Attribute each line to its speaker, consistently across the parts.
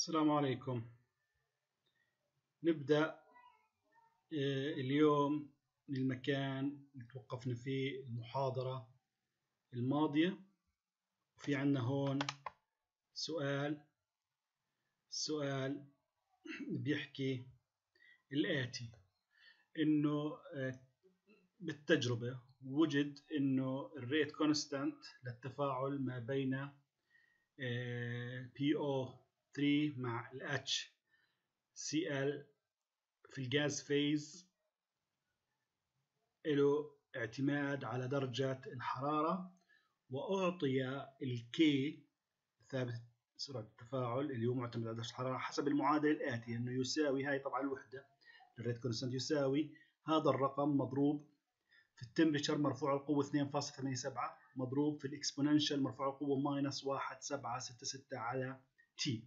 Speaker 1: السلام عليكم. نبدأ اليوم من المكان اللي توقفنا فيه المحاضرة الماضية. في عنا هون سؤال بيحكي الآتي: إنه بالتجربة وجد إنه الريت كونستانت للتفاعل ما بين PO3 مع ال HCl في الغاز فيز له اعتماد على درجة الحرارة، وأعطي الكي ثابت سرعة التفاعل اللي هو معتمد على درجة الحرارة حسب المعادلة الآتية، إنه يساوي هاي طبعا الوحدة الريت كونستانت يساوي هذا الرقم مضروب في التمبريتشر مرفوع القوة 2.87 مضروب في الإكسبوننشال مرفوع القوة -1766 على تي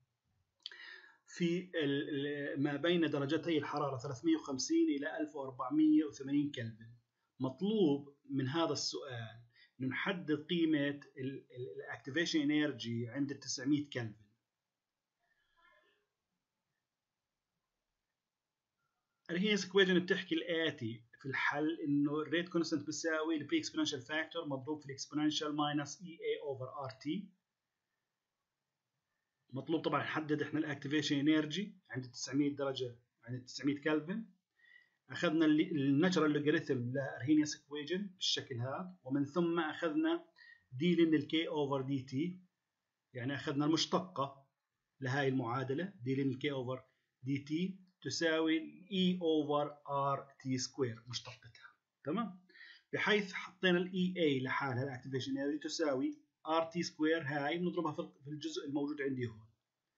Speaker 1: في ما بين درجتي الحرارة 350 إلى 1480 كلفن. مطلوب من هذا السؤال إنه نحدد قيمة الأكتيفيشن إنرجي عند 900 كلفن. الهينس إكويشن بتحكي الآتي في الحل: إنه الريت كونستانت بيساوي البي إكسبوننشال فاكتور مضروب في الإكسبوننشال ماينس إي إي أوفر آر تي. مطلوب طبعا نحدد إحنا الأكتيفيشن إنرجي عند 900 درجة، عند 900 كلفن. أخذنا الناتشرال لوغاريتم لأرهينيوس إكويشن بالشكل هذا، ومن ثم أخذنا دي لن الكي أوفر دي تي، يعني أخذنا المشتقة لهاي المعادلة دي لن الكي أوفر دي تي تساوي إي أوفر آر تي سكوير مشتقتها، تمام؟ بحيث حطينا الإي إي لحالها الأكتيفيشن إنرجي تساوي آر تي سكوير، هاي بنضربها في الجزء الموجود عندي هون،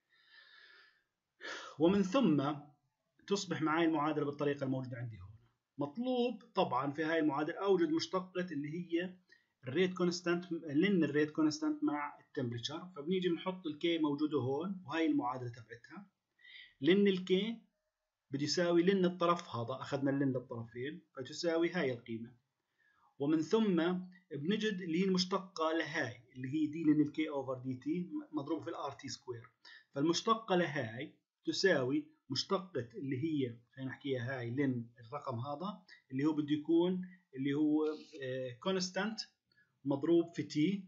Speaker 1: ومن ثم تصبح معي المعادلة بالطريقة الموجودة عندي هون. مطلوب طبعا في هاي المعادلة أوجد مشتقة اللي هي الريت كونستانت، لن الريت كونستانت مع التمبريتشر، فبنيجي بنحط الكي موجودة هون وهي المعادلة تبعتها. لن الكي بده يساوي لن الطرف هذا، أخذنا اللن للطرفين فتساوي هاي القيمة، ومن ثم بنجد اللي هي المشتقة لهاي اللي هي دي لن الكي أوفر دي تي مضروب في الآر تي سكوير، فالمشتقة لهاي تساوي مشتقة اللي هي خلينا نحكيها هاي لن الرقم هذا اللي هو بده يكون اللي هو كونستانت مضروب في تي،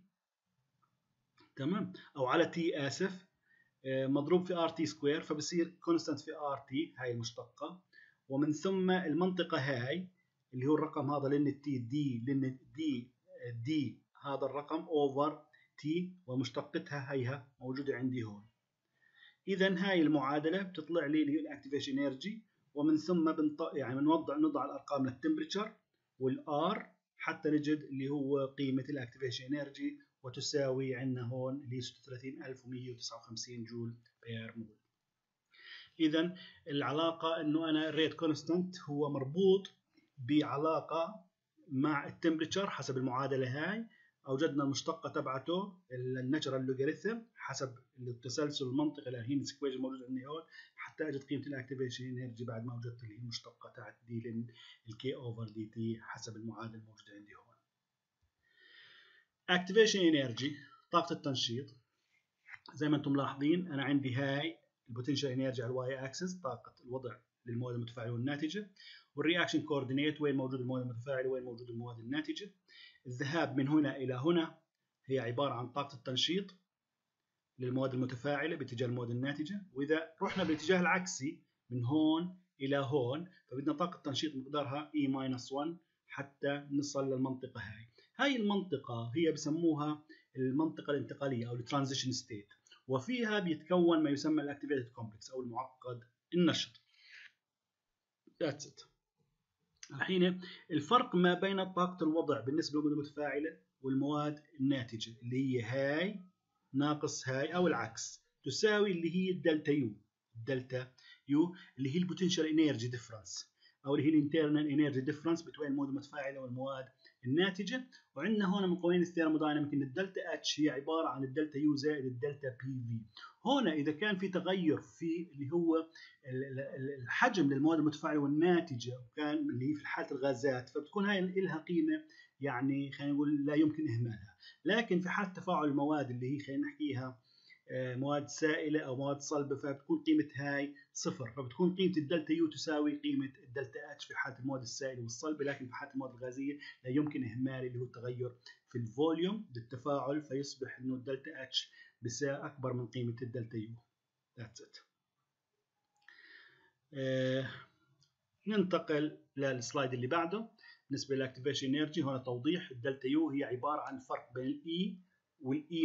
Speaker 1: تمام، او على تي اسف، مضروب في ار تي سكوير، فبصير كونستانت في ار تي هاي المشتقة، ومن ثم المنطقة هاي اللي هو الرقم هذا لن التي دي لن دي هذا الرقم اوفر تي، ومشتقتها هيها موجودة عندي هون. إذا هاي المعادلة بتطلع لي اللي هي الأكتيفيشن إنرجي، ومن ثم يعني نضع الأرقام للتمبريتشر والآر حتى نجد اللي هو قيمة الأكتيفيشن إنرجي، وتساوي عندنا هون اللي هي 36159 جول بير مول. إذا العلاقة إنه أنا الريت كونستانت هو مربوط بعلاقة مع التمبريتشر حسب المعادلة هاي، أوجدنا المشتقة تبعته الناتشرال لوغاريتم حسب التسلسل المنطقي للهينس إكويشن الموجود عندي هون، حتى أجد قيمة الأكتيفيشن إنرجي بعد ما وجدت اللي هي المشتقة تاعت دي لن الكي أوفر دي تي حسب المعادلة الموجودة عندي هون. أكتيفيشن إنرجي طاقة التنشيط، زي ما أنتم ملاحظين أنا عندي هاي البوتنشال إنرجي على الواي أكسس، طاقة الوضع للمواد المتفاعلة والناتجة، والرياكشن كوردينيت وين موجود المواد المتفاعلة وين موجود المواد الناتجة. الذهاب من هنا إلى هنا هي عبارة عن طاقة التنشيط للمواد المتفاعلة باتجاه المواد الناتجة، وإذا رحنا بالاتجاه العكسي من هون إلى هون فبدنا طاقة تنشيط مقدارها E-1 حتى نصل للمنطقة هاي. هاي المنطقة هي بسموها المنطقة الانتقالية أو الترانزيشن ستيت، وفيها بيتكون ما يسمى الأكتيفيتد كومبلكس أو المعقد النشط. That's it. الحين الفرق ما بين طاقة الوضع بالنسبة للمواد المتفاعلة والمواد الناتجة اللي هي هاي ناقص هاي أو العكس تساوي اللي هي الدلتا يو. الدلتا يو اللي هي البوتنشال انرجي ديفرنس أو اللي هي الانترنال انرجي ديفرنس بين المواد المتفاعلة والمواد الناتجة. وعندنا هون من قوانين الثيرمودايناميك ان الدلتا اتش هي عبارة عن الدلتا يو زائد الدلتا بي في. هنا إذا كان في تغير في اللي هو الحجم للمواد المتفاعلة والناتجة وكان اللي هي في حالة الغازات، فبتكون هاي لها قيمة يعني خلينا نقول لا يمكن إهمالها. لكن في حالة تفاعل المواد اللي هي خلينا نحكيها مواد سائله او مواد صلبه، فبتكون قيمه هاي صفر، فبتكون قيمه الدلتا يو تساوي قيمه الدلتا اتش في حاله المواد السائله والصلبه. لكن في حاله المواد الغازيه لا يمكن اهمال اللي هو التغير في الفوليوم بالتفاعل، فيصبح انه الدلتا اتش بيساوي اكبر من قيمه الدلتا يو. That's it. ننتقل للسلايد اللي بعده. بالنسبه للاكتيفيشن انرجي هنا توضيح. الدلتا يو هي عباره عن الفرق بين الاي والاي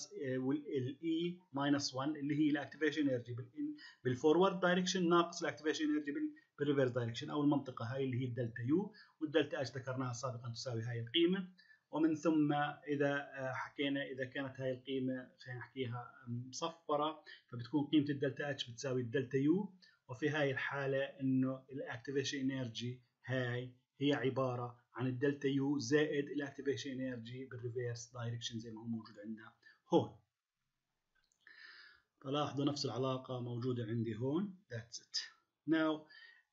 Speaker 1: ماينس 1 اللي هي الاكتيفيشن انرجي بالفورورد دايركشن ناقص الاكتيفيشن انرجي بالريفرس دايركشن، او المنطقه هاي اللي هي الدلتا يو. والدلتا اتش ذكرناها سابقا تساوي هاي القيمه. ومن ثم اذا حكينا اذا كانت هاي القيمه خلينا نحكيها مصفره، فبتكون قيمه الدلتا اتش بتساوي الدلتا يو. وفي هاي الحالة إنه الأكتيفيشن إنرجي هاي هي عبارة عن الدلتا يو زائد الأكتيفيشن إنرجي بالريفيرس دايركشن زي ما هو موجود عندنا هون. فلاحظوا نفس العلاقة موجودة عندي هون. That's it. Now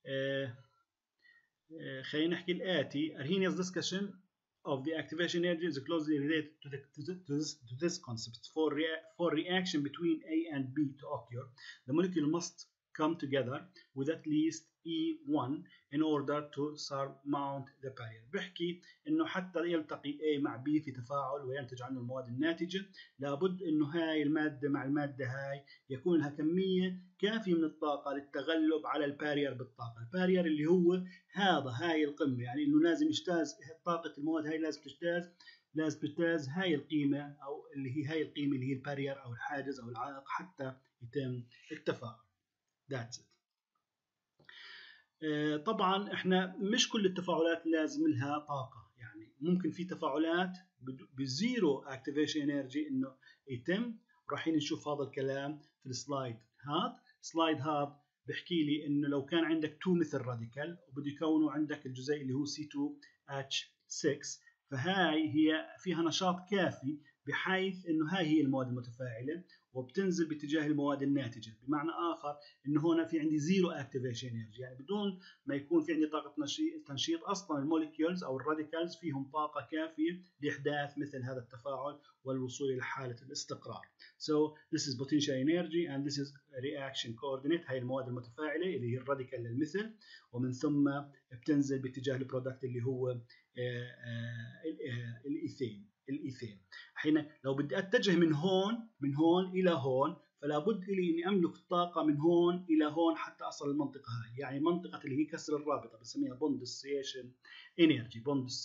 Speaker 1: خلينا نحكي الآتي. Arrhenius discussion of the activation energy is closely related to this concept. For reaction between A and B to occur, the molecule must come together with at least E1 in order to surmount the barrier. بحكي انه حتى يلتقي A مع B في تفاعل وينتج عنه المواد الناتجة، لابد انه هاي المادة مع المادة هاي يكون لها كمية كافية من الطاقة للتغلب على البارير بالطاقة. البارير اللي هو هاي القمة، يعني انه لازم يجتاز طاقة المواد هاي، لازم تجتاز هاي القيمة، او اللي هي هاي القيمة اللي هي البارير او الحاجز او العائق حتى يتم التفاعل. That's it. طبعا احنا مش كل التفاعلات لازم لها طاقة، يعني ممكن في تفاعلات بزيرو اكتيفيشن انرجي انه يتم. راح نشوف هذا الكلام في السلايد هذا بحكي لي انه لو كان عندك 2 مثل راديكال وبده يكونوا عندك الجزيء اللي هو C2H6، فهاي هي فيها نشاط كافي بحيث انه هاي هي المواد المتفاعله وبتنزل باتجاه المواد الناتجه. بمعنى اخر انه هنا في عندي زيرو اكتيفيشن انرجي، يعني بدون ما يكون في عندي طاقه تنشيط، اصلا الموليكيولز او الراديكالز فيهم طاقه كافيه لاحداث مثل هذا التفاعل والوصول الى حاله الاستقرار. So this is potential energy and this is reaction coordinate. هاي المواد المتفاعله اللي هي الراديكال للمثل، ومن ثم بتنزل باتجاه البرودكت اللي هو الايثين. حين لو بدي اتجه من هون الى هون، فلا بد لي اني املك الطاقه من هون الى هون حتى اصل المنطقه هاي، يعني منطقه اللي هي كسر الرابطه بنسميها بوندسيشن انرجي.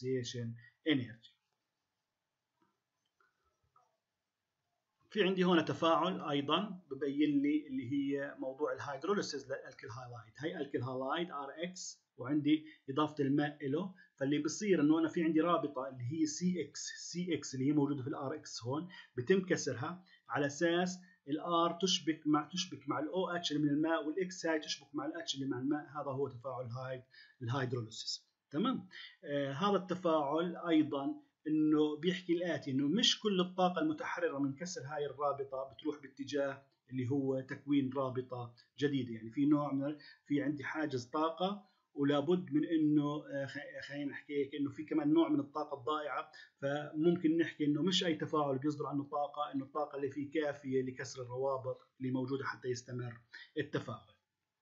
Speaker 1: في عندي هون تفاعل ايضا ببين لي اللي هي موضوع الهيدروليسيس للالكيل هالايد. هي الكيل هالايد RX وعندي اضافه الماء له، فاللي بصير انه انا في عندي رابطه اللي هي CX اللي هي موجوده في الRX هون، بتم كسرها على اساس الR تشبك مع الOH اللي من الماء، والX هاي تشبك مع الH اللي مع الماء. هذا هو تفاعل الهيدروليسيس. تمام. هذا التفاعل ايضا انه بيحكي الاتي، انه مش كل الطاقه المتحرره من كسر هاي الرابطه بتروح باتجاه اللي هو تكوين رابطه جديده. يعني في نوع من في عندي حاجز طاقه، ولابد من انه خلينا نحكي هيك انه في كمان نوع من الطاقه الضائعه. فممكن نحكي انه مش اي تفاعل بيصدر عنه طاقه، انه الطاقه اللي فيه كافيه لكسر الروابط اللي موجوده حتى يستمر التفاعل.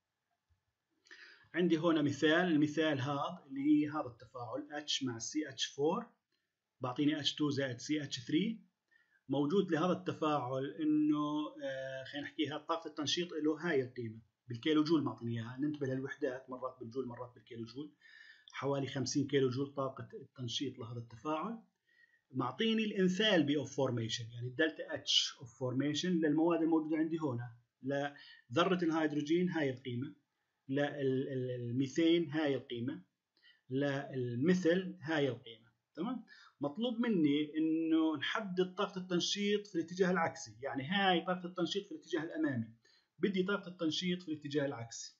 Speaker 1: عندي هنا المثال هذا اللي هي هذا التفاعل H مع CH4 بعطيني H2 زائد CH3. موجود لهذا التفاعل انه خلينا نحكيها طاقه التنشيط له هاي القيمه بالكيلو جول معطيني اياها. ننتبه للوحدات، مرات بالجول مرات بالكيلو جول. حوالي 50 كيلو جول طاقه التنشيط لهذا التفاعل. معطيني الانثالبي اوف فورميشن، يعني الدلتا اتش اوف فورميشن للمواد الموجوده عندي هنا. لذره الهيدروجين هاي القيمه، للميثين هاي القيمه، للمثل هاي القيمه. تمام. مطلوب مني انه نحدد طاقه التنشيط في الاتجاه العكسي، يعني هاي طاقه التنشيط في الاتجاه الامامي، بدي طاقه التنشيط في الاتجاه العكسي.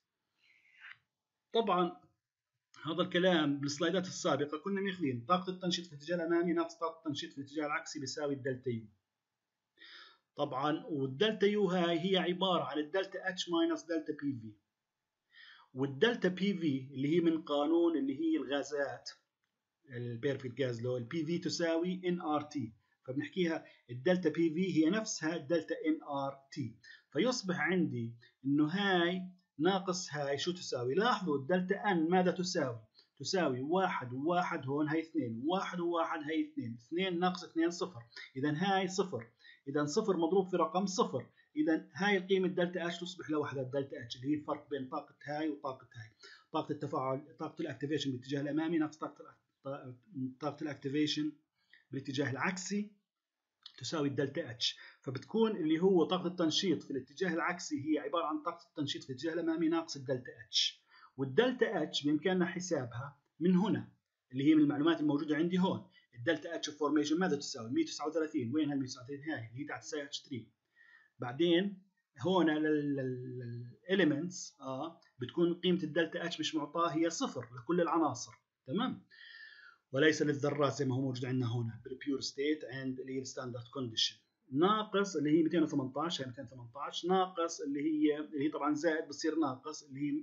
Speaker 1: طبعا هذا الكلام بالسلايدات السابقه كنا ماخذين طاقه التنشيط في الاتجاه الامامي ناقص طاقه التنشيط في الاتجاه العكسي بيساوي الدلتا يو. طبعا والدلتا يو هاي هي عباره عن الدلتا اتش ماينس دلتا بي في، والدلتا بي في اللي هي من قانون اللي هي الغازات البيرفكت جاز لو، البي في تساوي ان ار تي. فبنحكيها الدلتا بي في هي نفسها الدلتا ان ار تي. فيصبح عندي انه هاي ناقص هاي شو تساوي؟ لاحظوا الدلتا ان ماذا تساوي؟ تساوي 1 و1 هون هي 2، 1 و1 هي 2، 2 ناقص 2 صفر، اذا هاي صفر، اذا صفر مضروب في رقم صفر، اذا هاي القيمه دلتا اتش تصبح لوحدها دلتا اتش اللي هي الفرق بين طاقه هاي وطاقه هاي. طاقه التفاعل، طاقه الاكتيفيشن بالاتجاه الامامي ناقص طاقه الاكتيفيشن بالاتجاه العكسي تساوي الدلتا اتش. فبتكون اللي هو طاقه التنشيط في الاتجاه العكسي هي عباره عن طاقه التنشيط في الاتجاه الامامي ناقص الدلتا اتش. والدلتا اتش بامكاننا حسابها من هنا اللي هي من المعلومات الموجوده عندي هون. الدلتا اتش فورميشن ماذا تساوي؟ 139. وين هال 139 هاي اللي هي تحت سي اتش 3. بعدين هون للاليمنتس بتكون قيمه الدلتا اتش مش معطاه، هي صفر لكل العناصر، تمام، وليس للذرات زي ما هو موجود عندنا هنا بالبيور ستيت عند اللي هي الستاندرد كونديشن. ناقص اللي هي 218، هي 218 ناقص اللي هي طبعا زائد بتصير ناقص اللي هي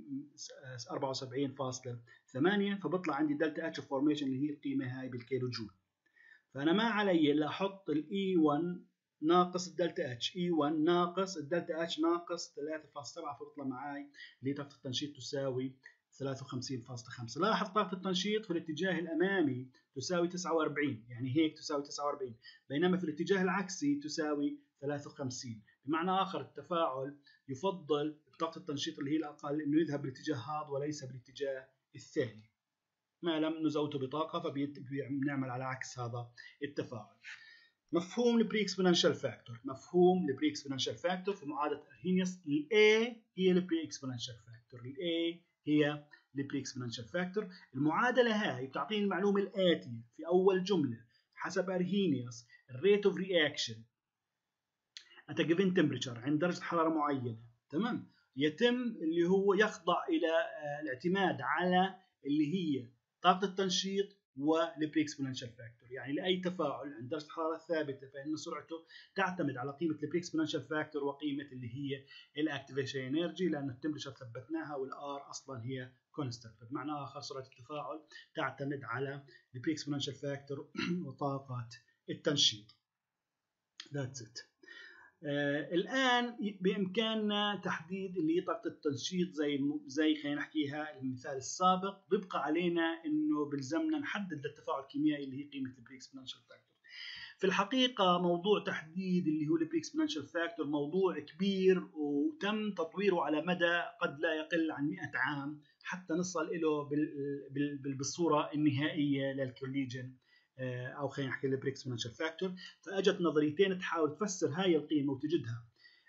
Speaker 1: 74.8، فبطلع عندي دلتا اتش فورميشن اللي هي القيمه هاي بالكيلو جول. فانا ما علي الا احط الاي 1 ناقص الدلتا اتش، اي 1 ناقص الدلتا اتش ناقص 3.7، فبطلع معي اللي طاقه التنشيط تساوي 53.5. لاحظ طاقه التنشيط في الاتجاه الامامي تساوي 49، يعني هيك تساوي 49، بينما في الاتجاه العكسي تساوي 53. بمعنى اخر التفاعل يفضل بطاقه التنشيط اللي هي الاقل انه يذهب بالاتجاه هذا وليس بالاتجاه الثاني. ما لم نزوده بطاقه فبنعمل على عكس هذا التفاعل. مفهوم البري اكسبوننشال فاكتور، مفهوم البري اكسبوننشال فاكتور في معادله ارهينيوس، الاي هي البري اكسبوننشال فاكتور، الاي هي البري اكسبوننشال فاكتور. المعادله هاي بتعطيني المعلومه الاتيه في اول جمله: حسب ارهينيوس الريت اوف رياكشن at a given temperature عند درجه حراره معينه، تمام، يتم اللي هو يخضع الى الاعتماد على اللي هي طاقه التنشيط والبري اكسبوننشال فاكتور. يعني لاي تفاعل عند درجه حراره ثابته فان سرعته تعتمد على قيمه البري اكسبوننشال فاكتور وقيمه اللي هي الاكتيفيشن انرجي، لان التمبريتشر ثبتناها والار اصلا هي كونستنت. بمعنى اخر سرعه التفاعل تعتمد على البري اكسبوننشال فاكتور وطاقه التنشيط. That's it. الآن بإمكاننا تحديد اللي هي طاقة التنشيط زي خلينا نحكيها المثال السابق. بيبقى علينا إنه بلزمنا نحدد للتفاعل الكيميائي اللي هي قيمة البري اكسبوننشال فاكتور. في الحقيقة موضوع تحديد اللي هو البري اكسبوننشال فاكتور موضوع كبير وتم تطويره على مدى قد لا يقل عن 100 عام حتى نصل له بالصورة النهائية للكوليجن او خلينا نحكي البري اكسبوننشال فاكتور. فاجت نظريتين تحاول تفسر هاي القيمه وتجدها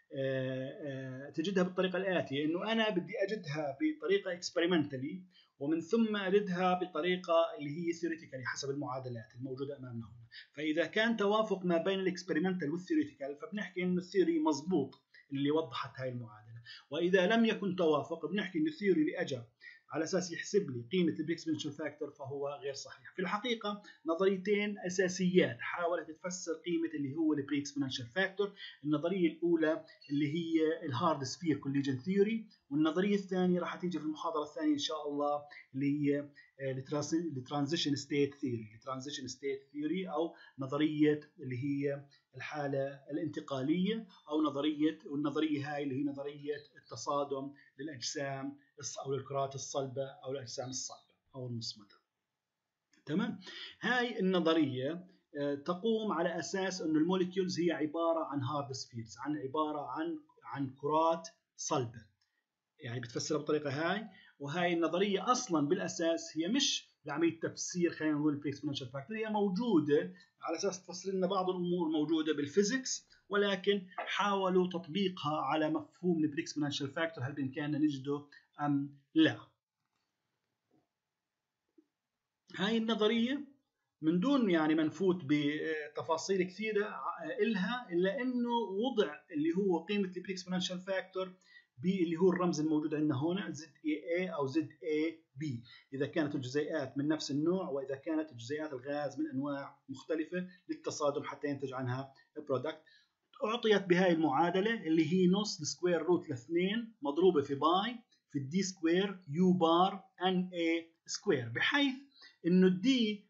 Speaker 1: تجدها بالطريقه الاتيه: انه انا بدي اجدها بطريقه اكسبيرمنتالي ومن ثم اجدها بطريقه اللي هي ثيوريتيكالي حسب المعادلات الموجوده امامنا هنا. فاذا كان توافق ما بين الاكسبيرمنتال والثيوريتيكال فبنحكي انه الثيوري مضبوط اللي وضحت هاي المعادله، واذا لم يكن توافق بنحكي انه الثيوري اللي اجى على اساس يحسب لي قيمه البري اكسبوننشال فاكتور فهو غير صحيح. في الحقيقه نظريتين اساسيات حاولت تفسر قيمه اللي هو البري اكسبوننشال فاكتور. النظريه الاولى اللي هي الهارد سفير كوليجن ثيوري، والنظريه الثانيه راح تيجي في المحاضره الثانيه ان شاء الله اللي هي الترانزيشن ستيت ثيوري، الترانزيشن ستيت ثيوري او نظريه اللي هي الحاله الانتقاليه، او والنظريه هاي اللي هي نظريه التصادم للاجسام او الكرات الصلبه او الاجسام الصلبه او المصمته. تمام. هاي النظريه تقوم على اساس انه الموليكيولز هي عباره عن هارد سفيرز، عباره عن كرات صلبه، يعني بتفسرها بالطريقه هاي. وهاي النظريه اصلا بالاساس هي مش لعمليه تفسير خلينا نقول البري اكسبوننشال فاكتور، هي موجوده على اساس تفسر لنا بعض الامور موجوده بالفيزيكس، ولكن حاولوا تطبيقها على مفهوم البري اكسبوننشال فاكتور هل بامكاننا نجده ام لا. هاي النظريه من دون يعني ما نفوت بتفاصيل كثيره إلها، الا انه وضع اللي هو قيمه البري اكسبوننشال فاكتور اللي هو الرمز الموجود عندنا هنا زد اي اي او زد اي بي، اذا كانت الجزيئات من نفس النوع واذا كانت الجزيئات الغاز من انواع مختلفه للتصادم حتى ينتج عنها برودكت. اعطيت بهاي المعادله اللي هي نص سكوير روت ل2 مضروبه في باي في الدي سكوير يو بار ان اي سكوير، بحيث انه الدي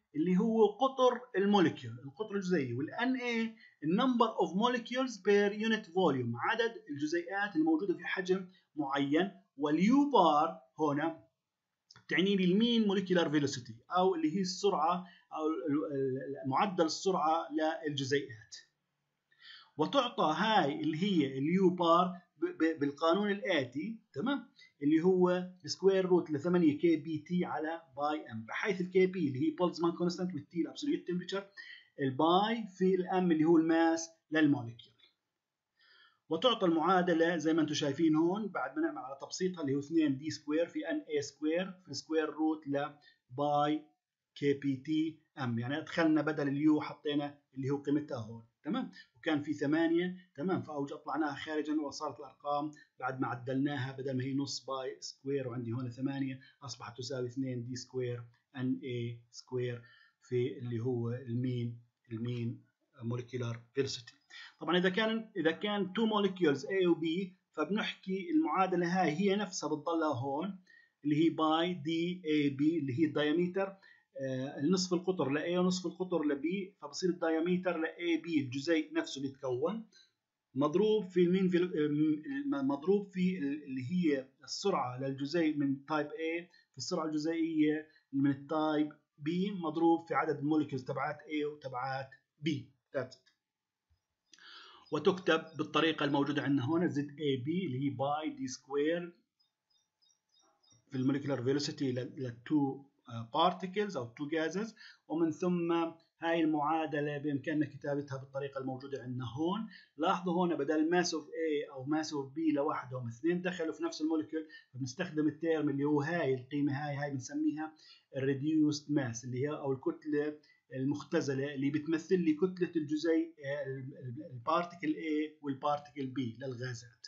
Speaker 1: اللي هو قطر الموليكيول، القطر الجزيئي، والان اي النمبر اوف موليكيولز بير يونت فوليوم، عدد الجزيئات الموجوده في حجم معين، واليو بار هنا تعني لي المين موليكيولار فيلوسيتي او اللي هي السرعه او معدل السرعه للجزيئات. وتعطى هاي اللي هي اليو بار بالقانون الاتي، تمام، اللي هو سكوير روت ل 8 كي بي تي على باي ام، بحيث الكي بي اللي هي بولتزمان كونستانت والتي الابسوليوت تمبريتشر، الباي في الام اللي هو الماس للموليكيول. وتعطى المعادله زي ما انتم شايفين هون بعد ما نعمل على تبسيطها اللي هو 2 دي سكوير في ان اي سكوير في سكوير روت ل باي كي بي تي ام، يعني دخلنا بدل اليو حطينا اللي هو قيمتها هون، تمام، وكان في 8، تمام، فاوج طلعناها خارجا وصارت الارقام بعد ما عدلناها بدل ما هي نص باي سكوير وعندي هون 8 اصبحت تساوي 2 دي سكوير ان اي سكوير في اللي هو المين موليكيولار فيلوسيتي. طبعا اذا كان 2 موليكيولز A و B فبنحكي المعادله هاي هي نفسها بتضلها هون اللي هي باي دي اي بي اللي هي الدايمتر، النصف القطر ل A ونصف القطر ل B، فبصير الدايمتر ل AB الجزيء نفسه اللي تكون مضروب في المين مضروب في اللي هي السرعه للجزيء من تايب A في السرعه الجزيئيه من التايب B مضروب في عدد الموليكيولز تبعات A وتبعات B. That's it. وتكتب بالطريقه الموجوده عندنا هون زد اي بي اللي هي باي دي سكوير في الموليكولار فيلوسيتي للتو بارتيكلز او تو جازز، ومن ثم هاي المعادله بامكاننا كتابتها بالطريقه الموجوده عندنا هون. لاحظوا هون بدل ماس اوف A او ماس اوف B لوحدهم اثنين دخلوا في نفس الموليكول، فبنستخدم التيرم اللي هو هاي القيمه هاي بنسميها الريديوست ماس اللي هي او الكتله المختزله اللي بتمثل لي كتله الجزيء البارتيكل A والبارتيكل B للغازات.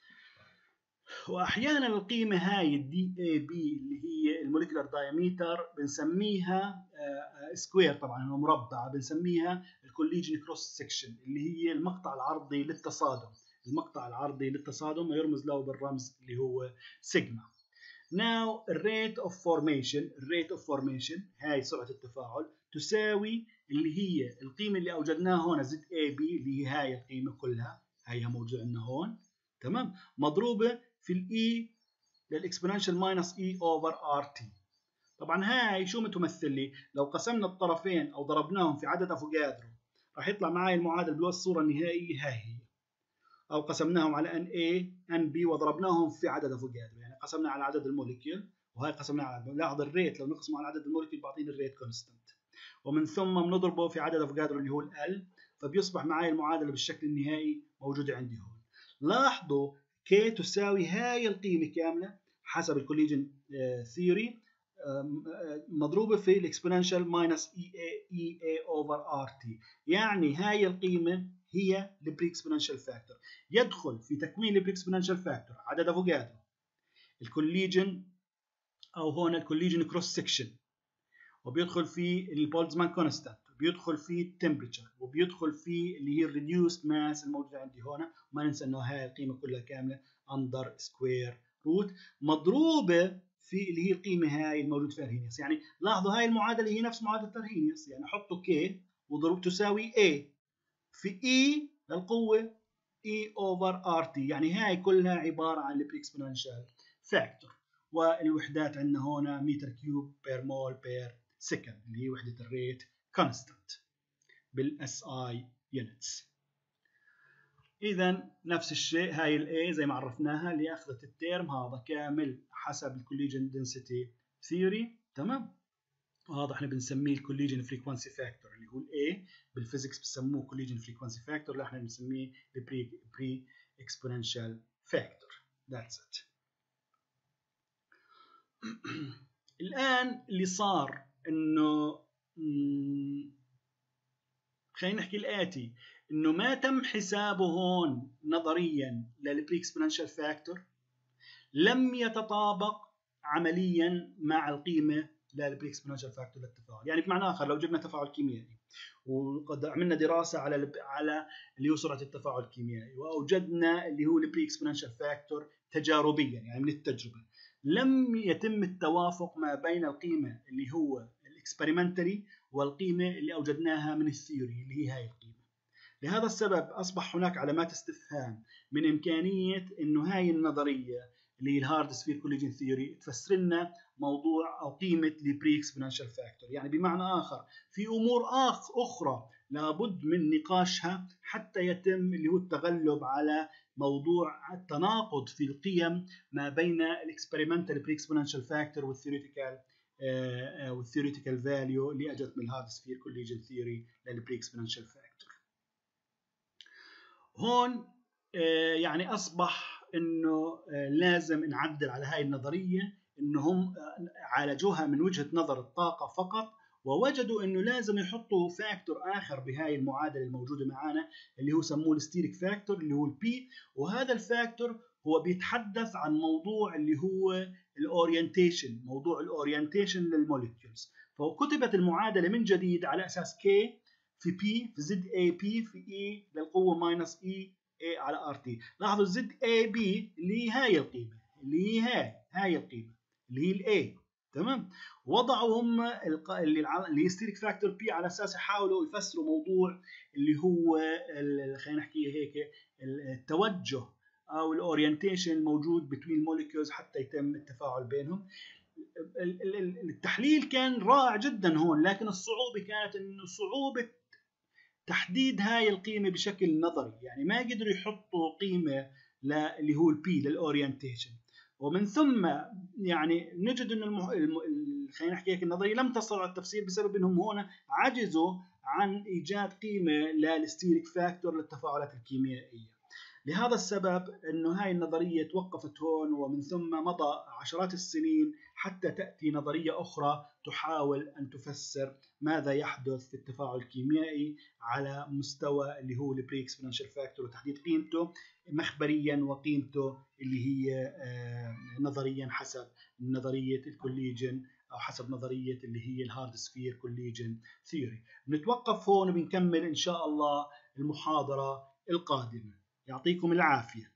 Speaker 1: واحيانا القيمه هاي الدي اي بي اللي هي الموليكولار دايمتر بنسميها سكوير، طبعا هو مربع، بنسميها الكوليجين كروس سكشن اللي هي المقطع العرضي للتصادم، المقطع العرضي للتصادم يرمز له بالرمز اللي هو سيجما. Now الريت اوف فورميشن هاي سرعه التفاعل تساوي اللي هي القيمه اللي اوجدناها هون زد اي بي اللي هي هاي القيمه كلها هي موجوده عندنا هون، تمام، مضروبه في الاي للاكسبوننشال ماينس اي اوفر ار تي. طبعا هاي شو بتمثل لي؟ لو قسمنا الطرفين او ضربناهم في عدد افوكادرو راح يطلع معي المعادله بالصوره النهائيه هاي هي، او قسمناهم على ان اي ان بي وضربناهم في عدد افوكادرو، يعني قسمنا على عدد الموليكيول وهي قسمنا على، لاحظ الريت لو نقسمه على عدد الموليكيول بعطيني الريت كونستنت، ومن ثم بنضربه في عدد افوكادرو اللي هو ال، فبيصبح معي المعادله بالشكل النهائي موجوده عندي هون. لاحظوا كي تساوي هاي القيمه كامله حسب الكوليجن ثيوري مضروبه في الاكسبوننشال ماينس اي اي اوفر ار تي، يعني هاي القيمه هي البري اكسبوننشال فاكتور. يدخل في تكوين البري اكسبوننشال فاكتور عدد افوكادرو، الكوليجن او هون الكوليجن كروس سكشن، وبيدخل في البولتزمان كونستانت، وبيدخل في التمبريتشر، وبيدخل في اللي هي الريديوست ماس الموجوده عندي هون، وما ننسى انه هاي القيمه كلها كامله اندر سكوير روت مضروبه في اللي هي القيمه هاي الموجوده في ارهينيوس. يعني لاحظوا هاي المعادله هي نفس معادله ارهينيوس، يعني حطوا كي وضرب تساوي A في E للقوه E over RT، يعني هاي كلها عباره عن البري اكسبوننشال فاكتور. والوحدات عندنا هون متر كيوب بير مول بير سكند اللي هي وحده الريت كونستانت بالاس اي يونتس. اذا نفس الشيء هاي الاي زي ما عرفناها اللي اخذت التيرم هذا كامل حسب الكوليجن دنسيتي ثيوري، تمام، وهذا احنا بنسميه الكوليجن فريكوانسي فاكتور اللي هو الاي، بالفيزيكس بسموه كوليجن فريكوانسي فاكتور، اللي احنا بنسميه البري اكسبوننشال فاكتور. ذاتس ات. الان اللي صار انه خلينا نحكي الاتي، انه ما تم حسابه هون نظريا للبري اكسبوننشال فاكتور لم يتطابق عمليا مع القيمه للبري اكسبوننشال فاكتور للتفاعل. يعني بمعنى اخر لو جبنا تفاعل كيميائي وقد عملنا دراسه على اللي هو سرعه التفاعل الكيميائي واوجدنا اللي هو البري اكسبوننشال فاكتور تجاربيا يعني من التجربه، لم يتم التوافق ما بين القيمه اللي هو الاكسبيرمنتالي والقيمة اللي أوجدناها من الثيوري اللي هي هاي القيمة. لهذا السبب أصبح هناك علامات استفهام من إمكانية إنه هاي النظرية اللي هي الهارد سفير كوليجن ثيوري تفسر لنا موضوع أو قيمة البري اكسبوننشال فاكتور. يعني بمعنى آخر في أمور أخرى لابد من نقاشها حتى يتم اللي هو التغلب على موضوع التناقض في القيم ما بين الاكسبيرمنتال بري اكسبوننشال فاكتور والثيوريتيكال فاليو اللي اجت من الهارد سفير كوليجن ثيوري للبري اكسبوننشال فاكتور. هون يعني اصبح انه لازم نعدل على هاي النظريه، انهم عالجوها من وجهه نظر الطاقه فقط، ووجدوا انه لازم يحطوا فاكتور اخر بهاي المعادله الموجوده معنا اللي هو سموه الستيريك فاكتور اللي هو البي. وهذا الفاكتور هو بيتحدث عن موضوع اللي هو الاورينتيشن، موضوع الاورينتيشن للموليكيولز. فكتبت المعادله من جديد على اساس كي في بي في زد اي بي في اي للقوه ماينس اي اي على ار تي. لاحظوا زد اي بي اللي هي هاي القيمه، اللي هي هاي القيمه اللي هي الاي، تمام. وضعوا هم اللي هي ستيريك فاكتور بي على اساس يحاولوا يفسروا موضوع اللي هو خلينا نحكي هيك التوجه او الاورينتيشن الموجود بين الموليكيولز حتى يتم التفاعل بينهم. التحليل كان رائع جدا هون، لكن الصعوبه كانت انه صعوبه تحديد هاي القيمه بشكل نظري. يعني ما قدروا يحطوا قيمه اللي هو البي للاورينتيشن، ومن ثم يعني نجد انه خلينا نحكي هيك النظريه لم تصل على التفسير بسبب انهم هون عجزوا عن ايجاد قيمه للستيريك فاكتور للتفاعلات الكيميائيه. لهذا السبب انه هاي النظريه توقفت هون، ومن ثم مضى عشرات السنين حتى تاتي نظريه اخرى تحاول ان تفسر ماذا يحدث في التفاعل الكيميائي على مستوى اللي هو البري اكسبوننشال فاكتور، وتحديد قيمته مخبريا وقيمته اللي هي نظريا حسب نظريه الكوليجن او حسب نظريه اللي هي الهارد سفير كوليجن ثيوري. بنتوقف هون وبنكمل ان شاء الله المحاضره القادمه. يعطيكم العافية.